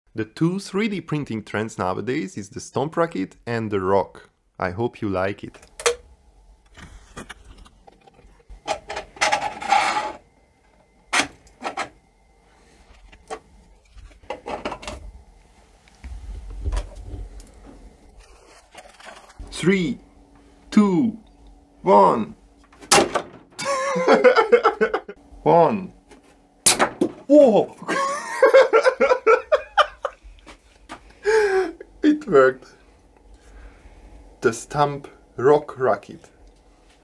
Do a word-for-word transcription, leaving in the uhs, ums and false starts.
The two three D printing trends nowadays is the Stomp Rocket and the Rock. I hope you like it. Three, two, one. One. Whoa! It worked. The Stomp Rock Rocket.